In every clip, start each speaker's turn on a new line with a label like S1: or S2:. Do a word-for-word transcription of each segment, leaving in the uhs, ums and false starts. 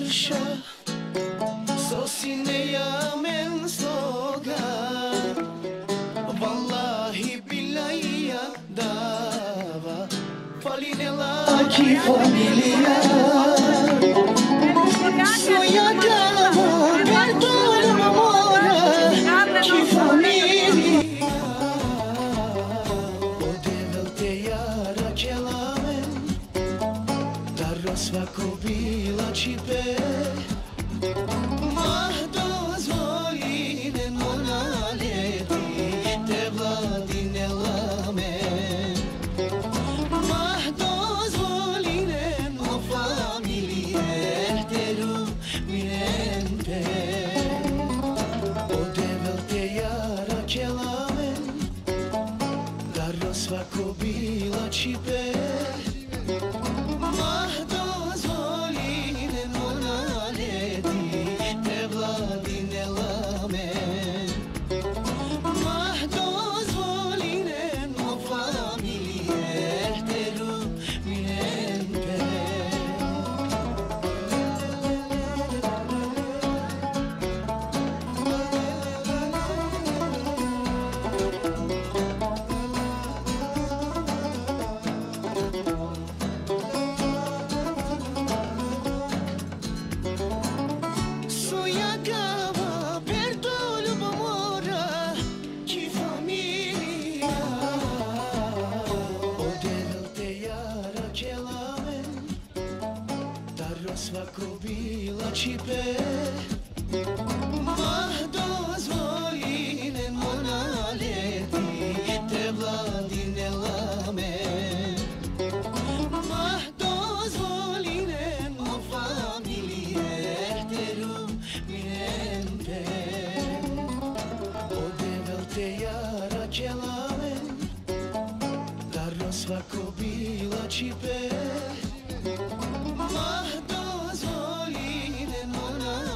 S1: verša Sosine jamen sloga Wallahi billahi ja dava Falinela ki familia Soja dava Perdona mamora Ki familia Odevelte jara kelamen Dar svako bila čipe Mah dozvoli ne monaleti Te vladine lame Mah dozvoli ne no familie Teru minente Odevelte jara kelamen Dar svako bila čipe Svako bila čipe Mah dozvoli ne monaleti Te vladine lame Mah dozvoli ne no familie Teru minente Odevelte jara kelamen Dar svako bila čipe Mah dozvoli ne monaleti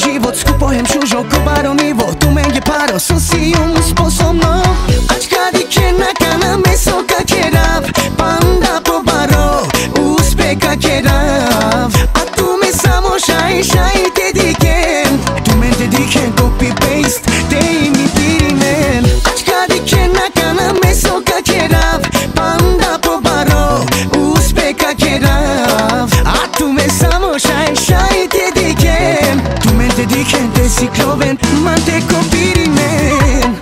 S1: život, skupujem šužo ko baronivo. Tu menge paro, sam si um sposobno. Ačkadi kenaka na meso kak je rav, pa onda po baro, uspe kak je rav. A tu me samo šaj, šaj te diken, tu men te diken, copy paste, te imi pirimen. Ačkadi kenaka na meso kak je rav, pa onda po baro, uspe kak je rav. A tu me samo šaj, šaj te diken, tu men te diken, te si kloven, man te kopirimen.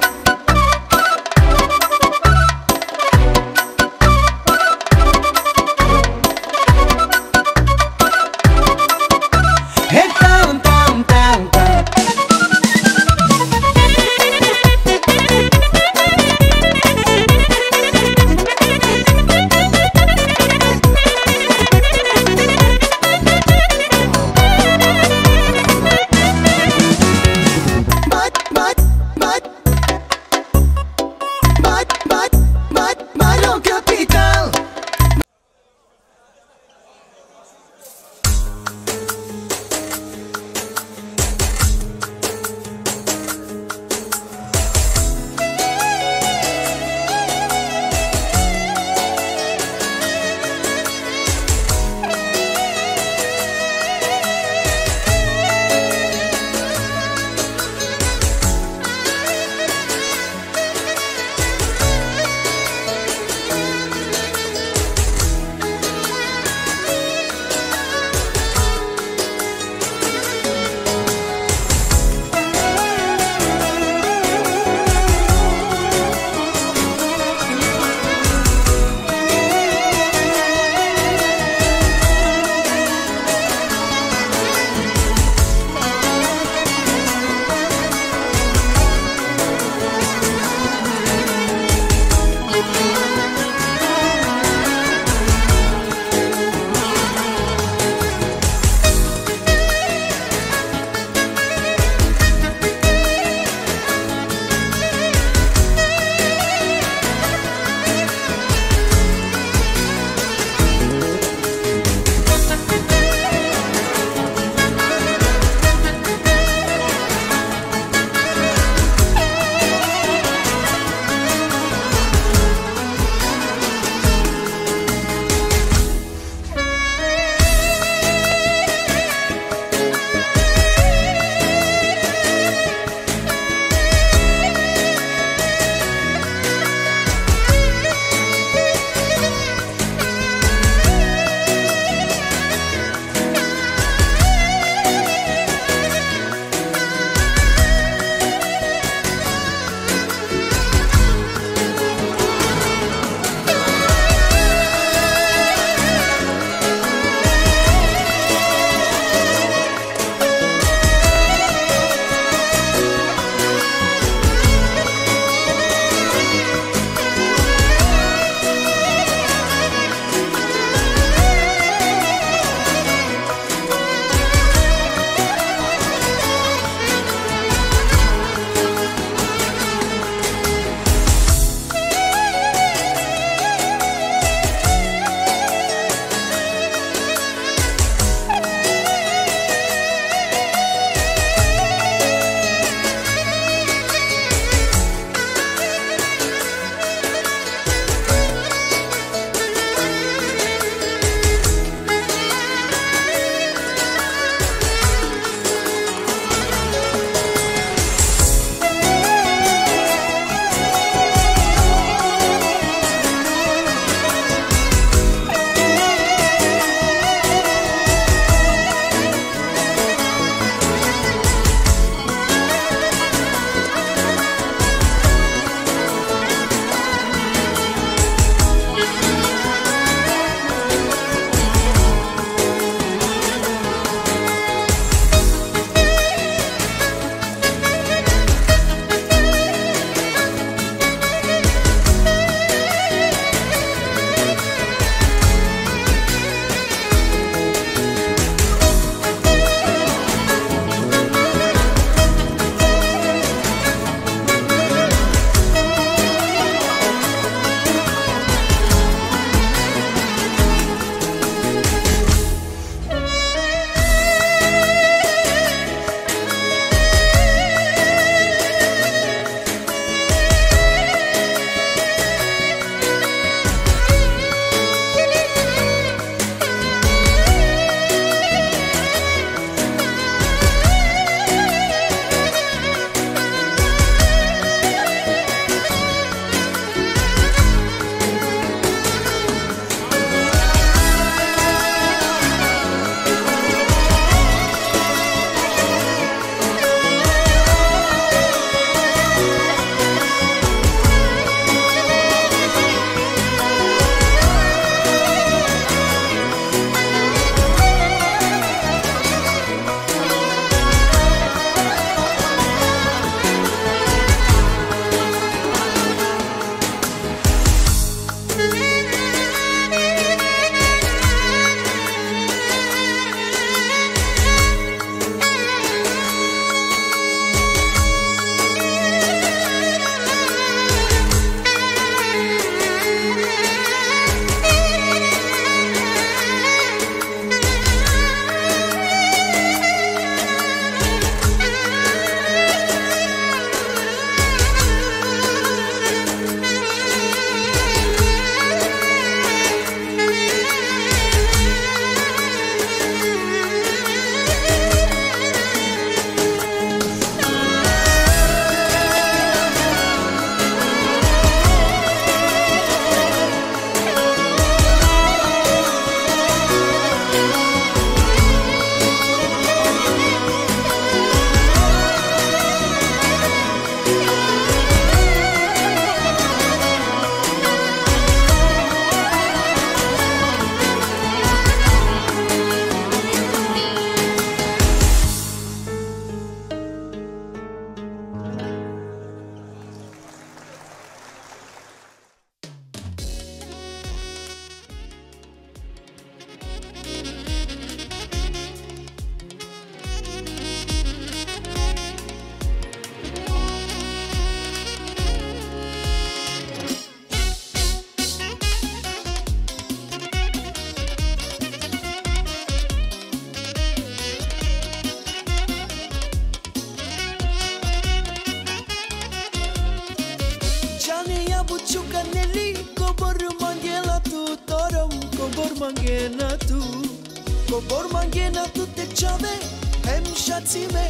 S1: mangena tu Cobor mangena tu te ciave Hem shatsime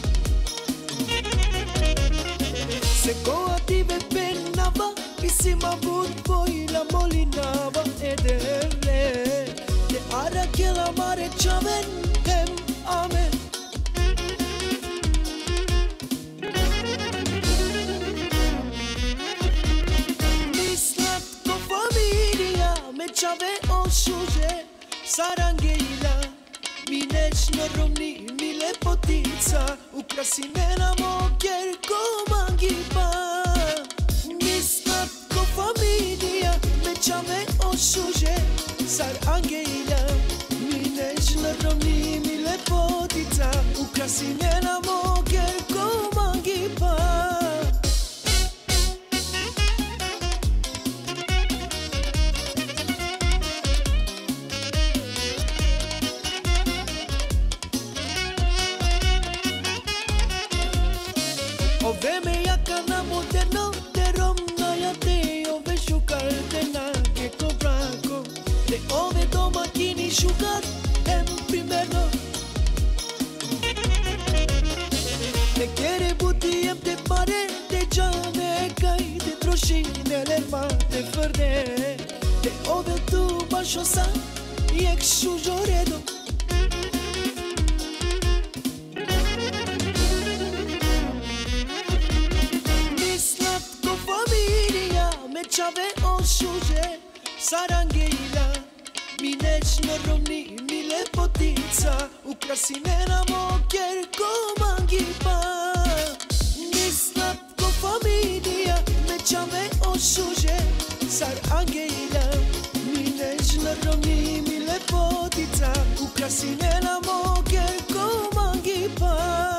S1: Se coative penava Isima bud poi la molinava Edele Te ara che la mare ciaven Hem amen Mislat ko familia Me ciave o shuje Sarangeila Mineć në romni Mile potica Ukrasinena mo kjer ko mangi pa Mislat ko familia Me qame o shuje Sarangeila Mineć në romni Mile potica Ukrasinena mo kjer ko mangi pa Ove me jaka moderno Te romna ja te ove shukar Te na ke kovrako Te ove do makini shukar Em primerno Te kere buti em te pare Te gjane kaj Te troshine lerma te fërde Te ove tu bashosa Jek shujoredo Qave o shuje Sarangeila Mineć në romni Mile potica Ukrasinena mo kjer ko mangi pa Mislat ko familia Me qave o shuje Sarangeila Mineć në romni Mile potica Ukrasinena mo kjer ko mangi pa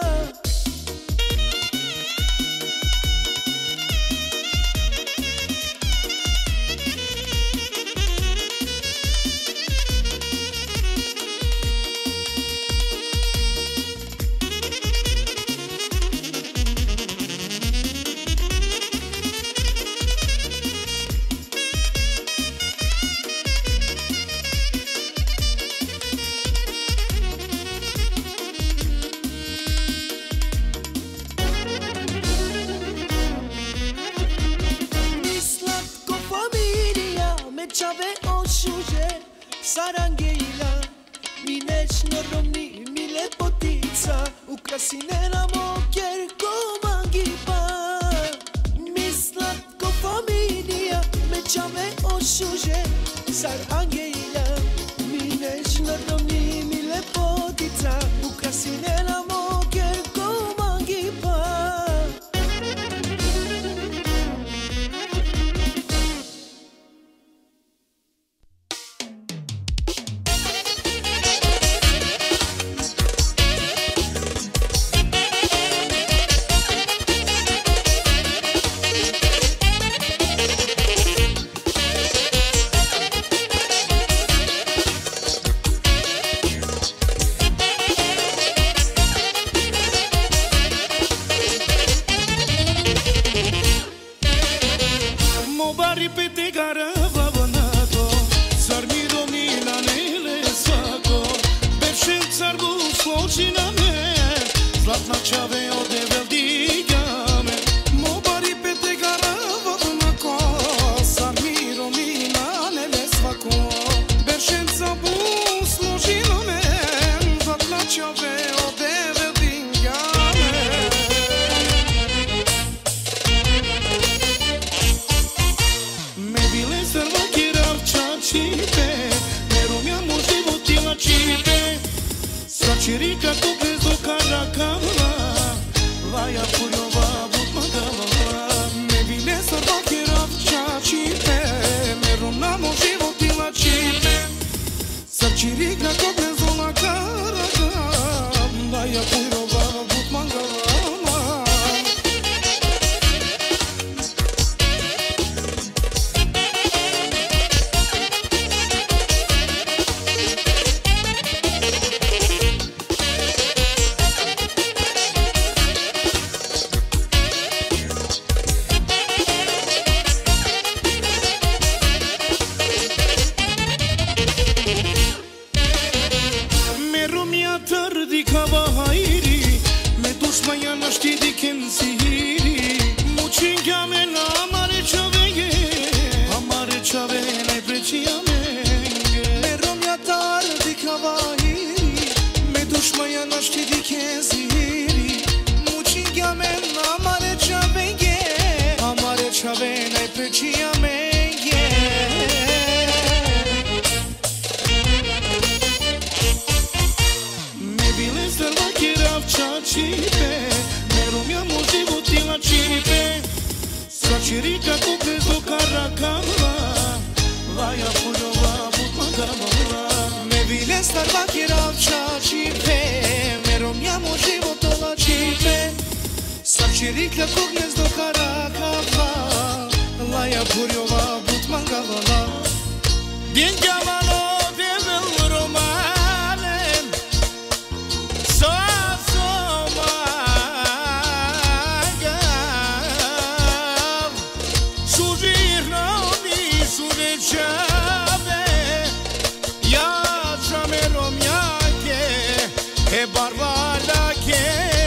S1: Qave o shuje Sarangeila Mineć në romni Mile potica Ukrasinena mo kjer ko mangi pa Mislat ko familia Me qave o shuje Sarangeila Mineć në romni Mile potica Ukrasinena mo kjer ko mangi pa
S2: Chirica tu peso caracama Perikla kognes do karakava Laja burjova but mangavala Bjengjavalo devel romanen So so magav Sužirno mi surećave Ja čamerom jake E barvalake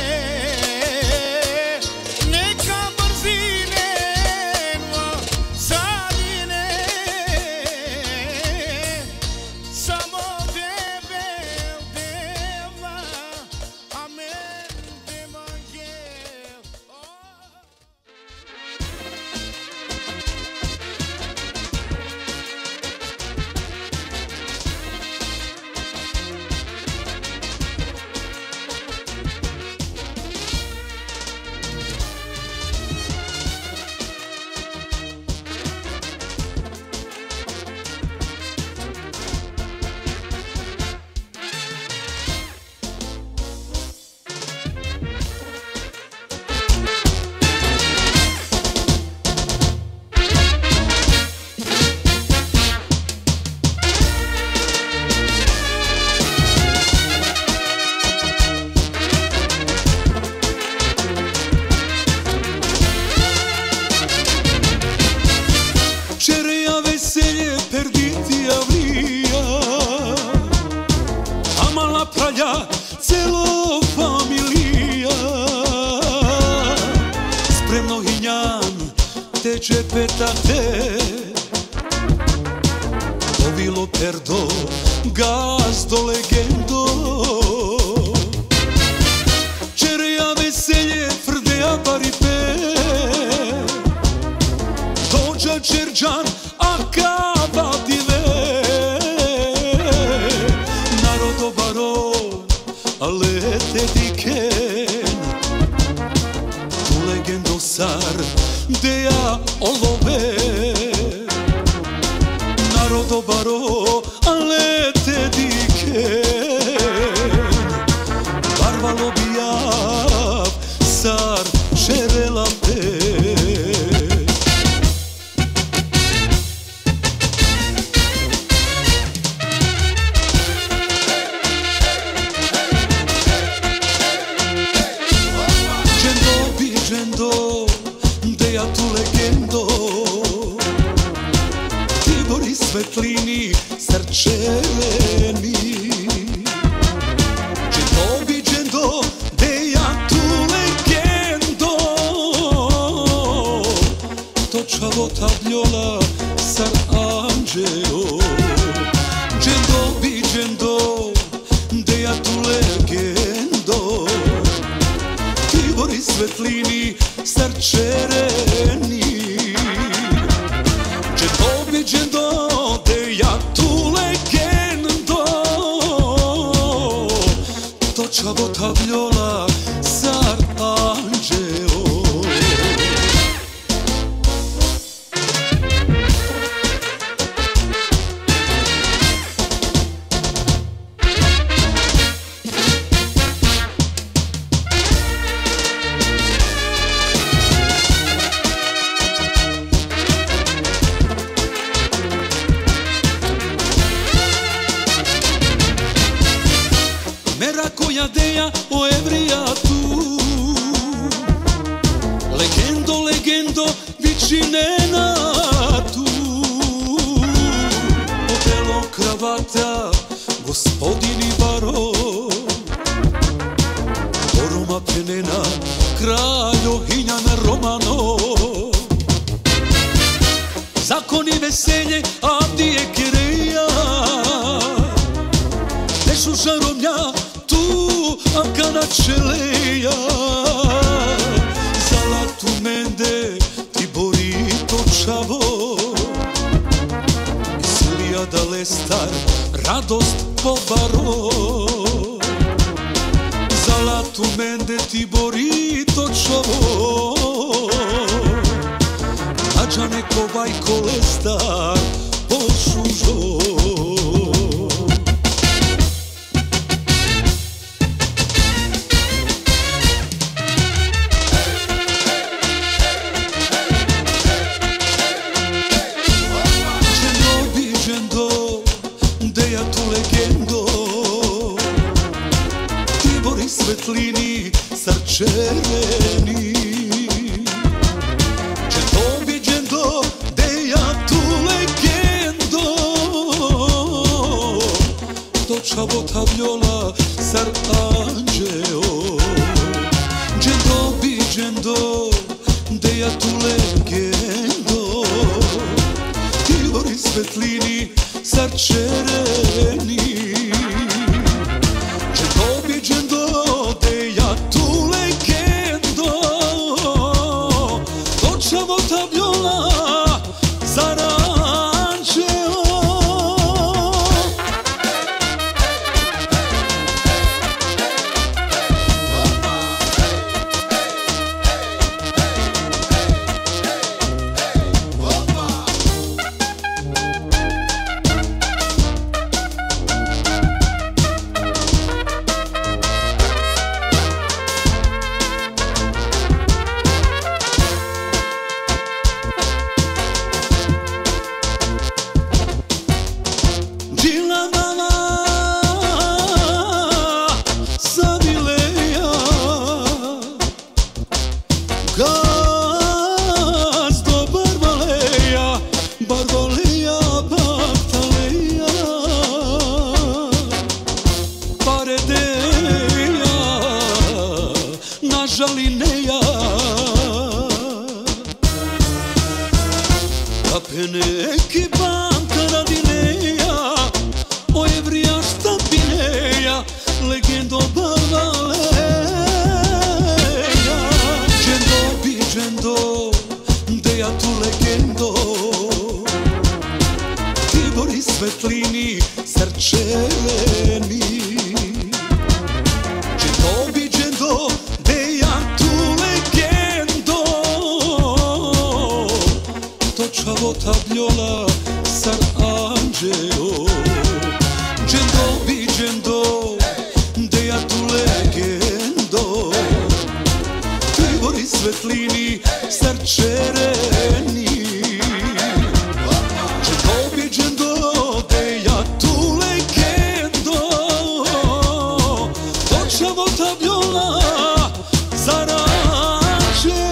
S3: Celo familija Spremno hinjan teče petate Povilo perdo, gazdo legendo Čereja veselje, frdeja baripe Dođa čerđan, a kava dive Narodo baro Alete diken Tu legendo sar Deja olove Narodo baro Alete diken Barvalo bijav Sar šerela pe Svetlini srčeleni Džendo bi džendo Deja tu legendo Točavo tabljola Sar anđeo Džendo bi džendo Deja tu legendo Tibori svetlini srčeleni Džendo bi džendo Točavo tabljola, sar anđeo Koja deja o evrijatu Legendo, legendo, vičinena tu Odelo kravata, gospodini baro Oroma penena, kraljo hinjana Romano Zakoni veselje, Avdije Kireja Nešu žaromnja Akana čeleja Zalatu mende Tibori točavo Silija dale star Radost pobaro Zalatu mende Tibori točavo Ađane kovaj kolestar Pošužo sarcereni. Gjendo bi gjendo deja tu legendo, to čavo ta viola sar anđeo. Gjendo bi gjendo deja tu legendo, Ivori svetlini sarcereni. Gjendo bi gjendo deja tu legendo, to čavo ta viola zar anđeo. Gazdo Barvaleja, Barvaleja Baktaleja, Paredeja, Nažalineja, Kapeneki Banka Radineja, o Evrija Štampineja, legendo Barvaleja. Gjendo deja tu legendo, Ivori svetlini sarcereni. Gjendo bi gjendo deja tu legendo, to čavo ta viola sar anđeo. Gjendo bi gjendo deja tu legendo, Ivori svetlini sarcereni. Gjendo bi gjendo deja tu legendo, to čavo ta viola zar anđeo.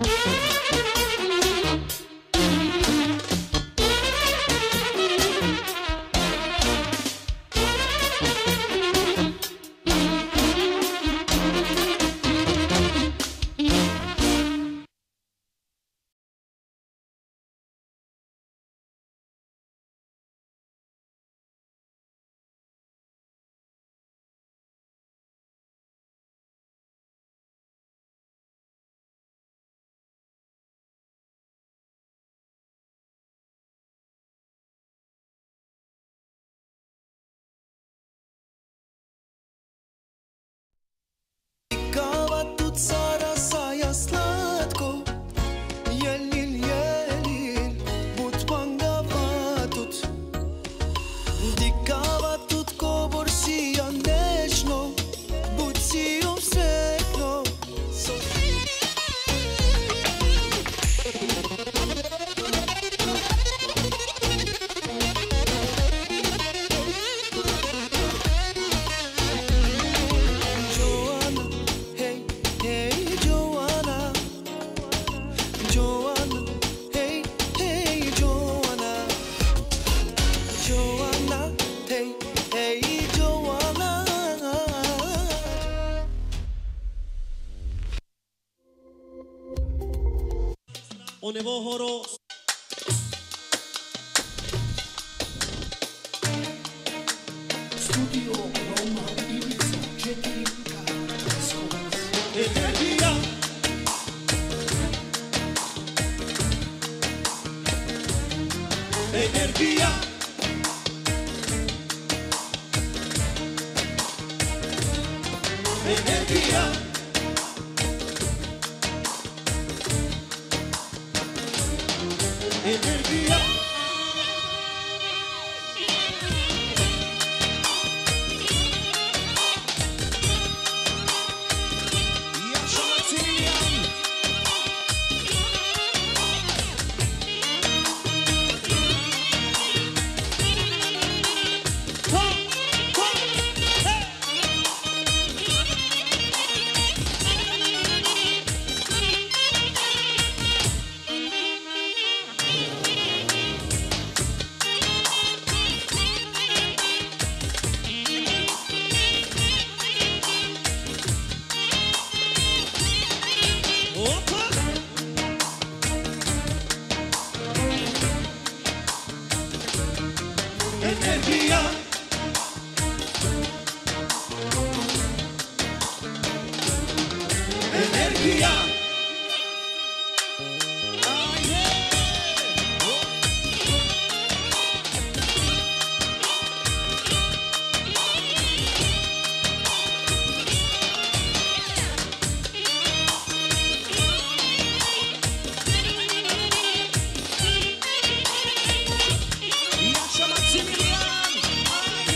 S4: Onebohoro.
S1: Studio Roma, Ibiza, Jetica,
S4: Energia. Energia. Energia. Energia. Yaşa Maximilian. Ho, ho, hey. Opa! Energia. Energia. Ah, yeah. Oh. Yaşa Maximilian. Ah,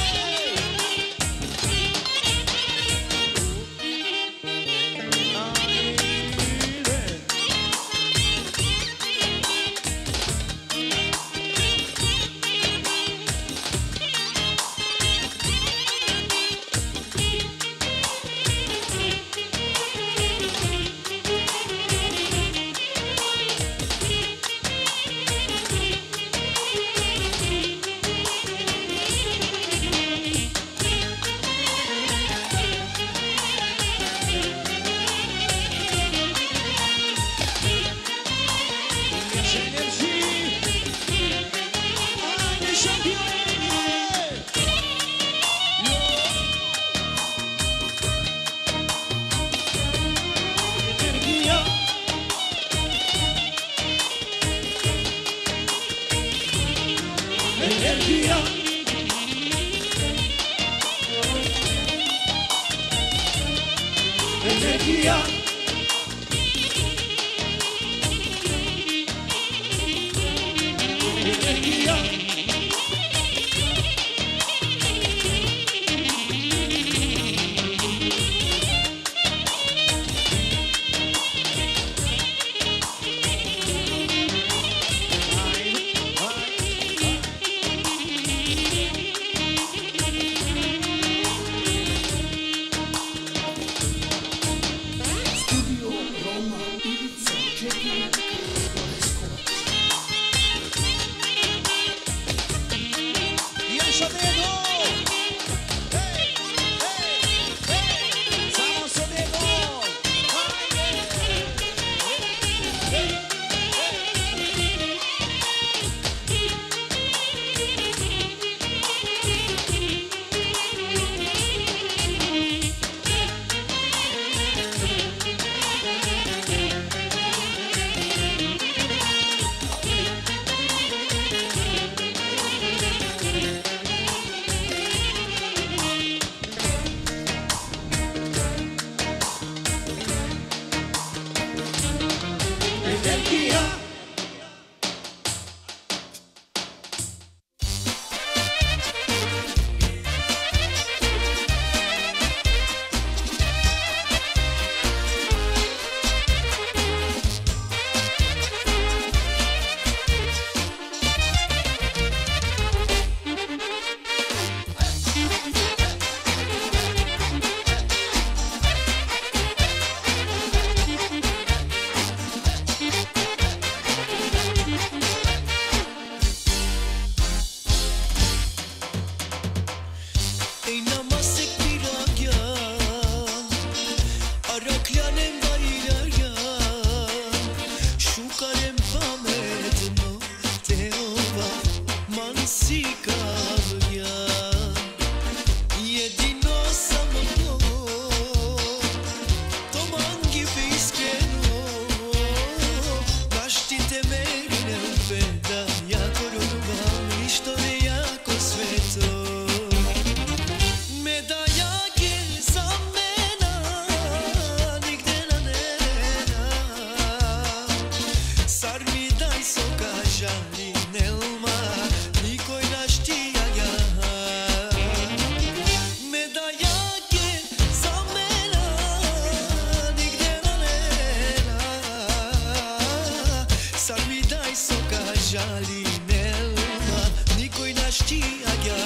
S4: Energia. Energia. Energia.
S1: žali nema, nikoj naš tija ja.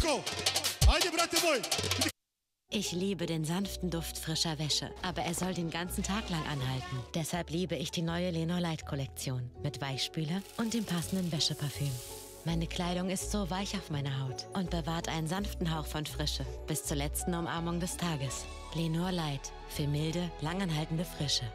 S3: Disco. Haydi Brate Boy.
S5: Ich liebe den sanften Duft frischer Wäsche, aber er soll den ganzen Tag lang anhalten. Deshalb liebe ich die neue Lenor Light Kollektion mit Weichspüler und dem passenden Wäscheparfüm. Meine Kleidung ist so weich auf meiner Haut und bewahrt einen sanften Hauch von Frische bis zur letzten Umarmung des Tages. Lenor Light für milde, langanhaltende Frische.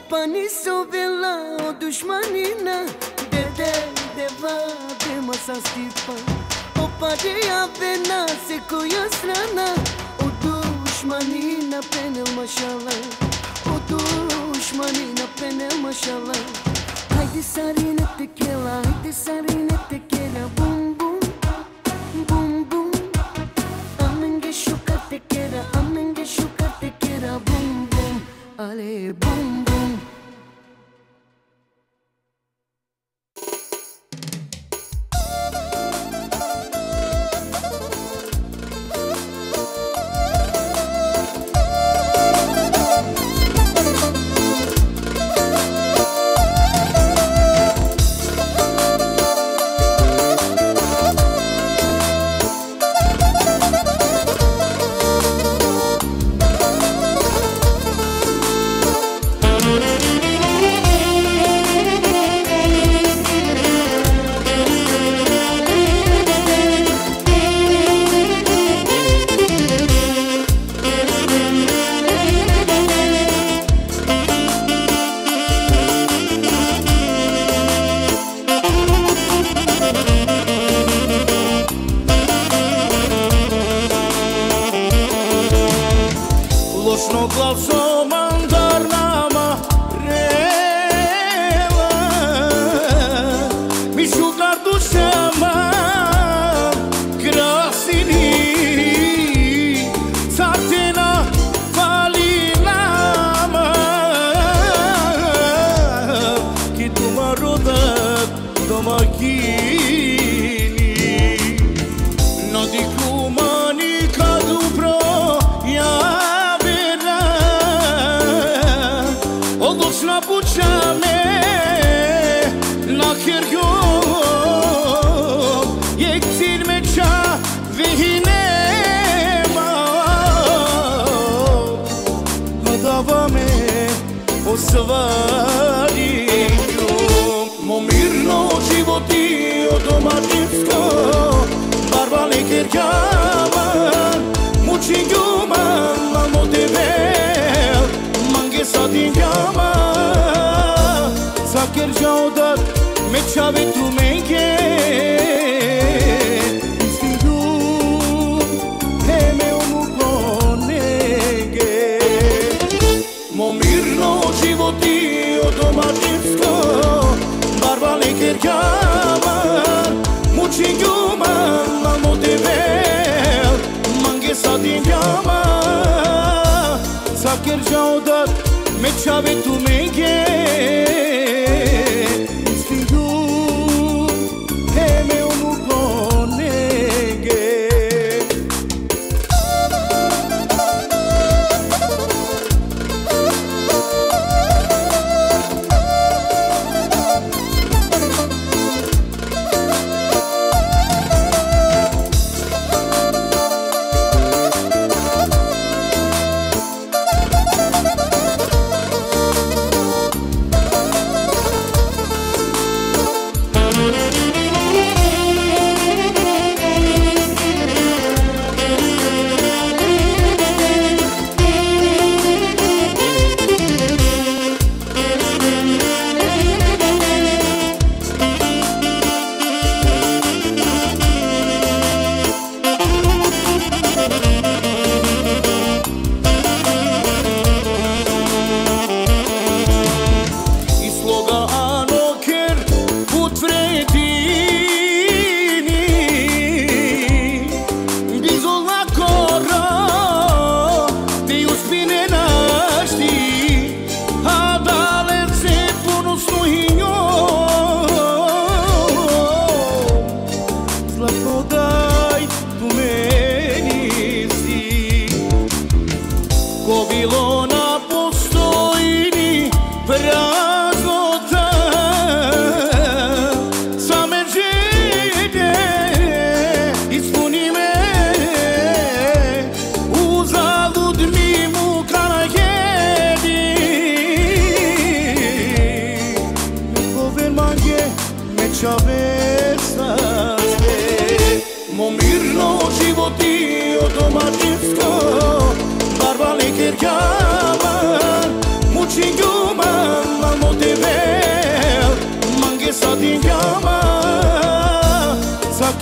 S1: pani sovela o dushmanina de de de va de masa stipa o pade avena se koja strana o dushmanina penel mashallah o dushmanina penel mashallah haydi sarine tekela haydi sarine tekela bum bum bum bum amenge shuka tekera amenge shuka tekera bum bum ale bum bum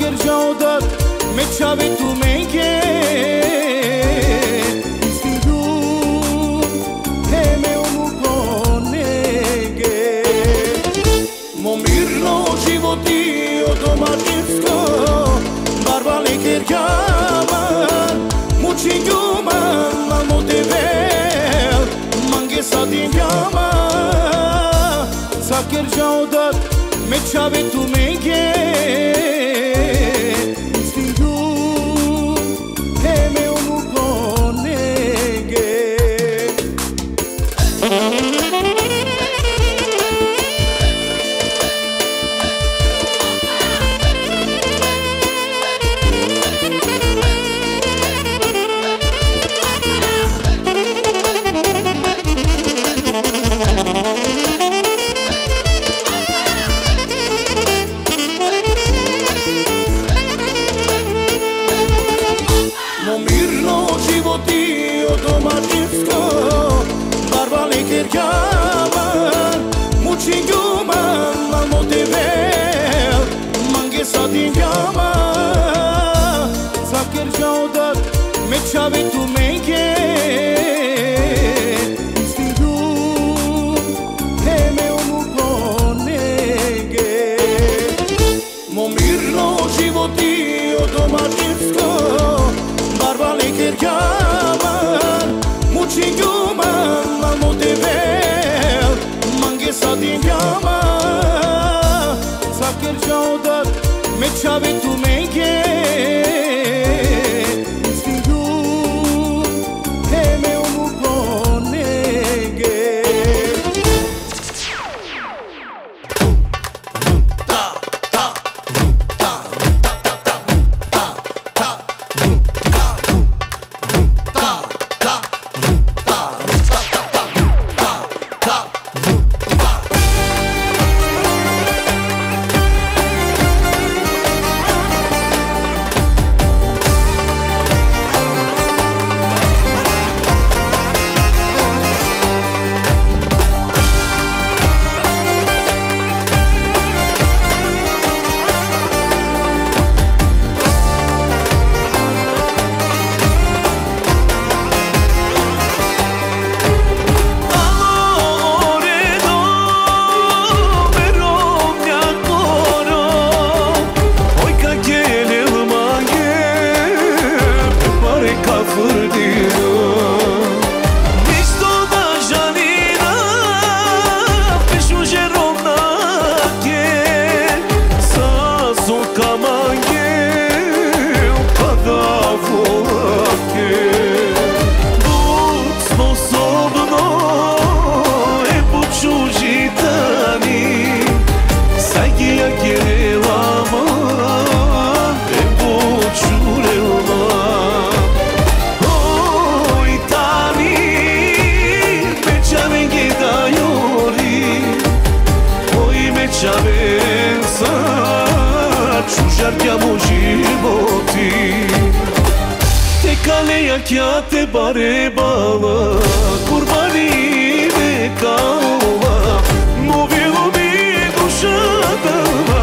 S2: kerjaudat me çave tu menge Stingu heme onu konege Mo mirno životi od domaćinsko Barbale kerjaman Mučinju man mo devel Mange sadin jama Sa kerjaudat me çave tu menge Çave tu menge Stingu heme onu konege Mo mirno životi od domaćinsko Barbale kerjaman Mučinju man mo devel Mange sadin jama Sa kerjaudat me çave tu menge Kya te bare baba kurbani me kauma Movilo mi dushata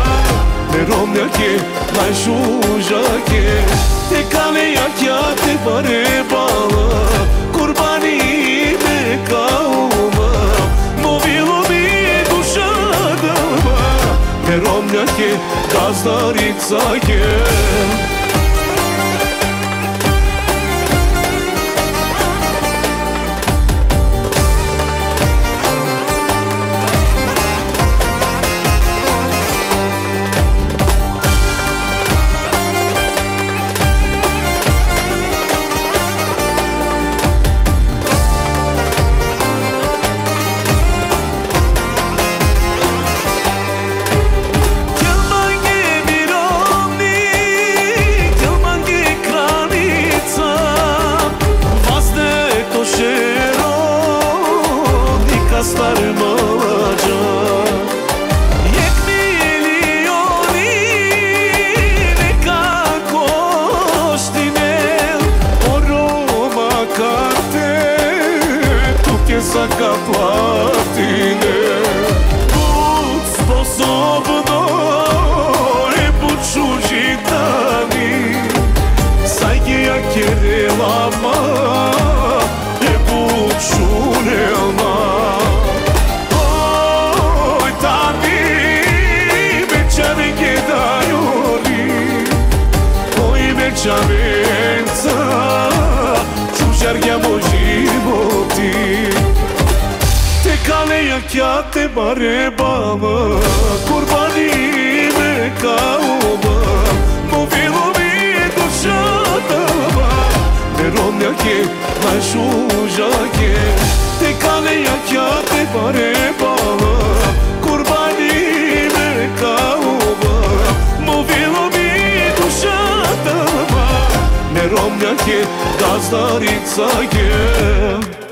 S2: Meromya ke mai shuja ke Te kaleya kya te bare baba kurbani me kauma Movilo mi dushata Meromya ke gazdarica ke Sposobno je počužita kaleja kja te bare baba, kurbani me kauma, mo vilo mi dushata, me romja ke, ma shuja ke, te kaleja kja te bare baba, kurbani me kauma, mo vilo mi dushata, me romja ke, gazdarica ke.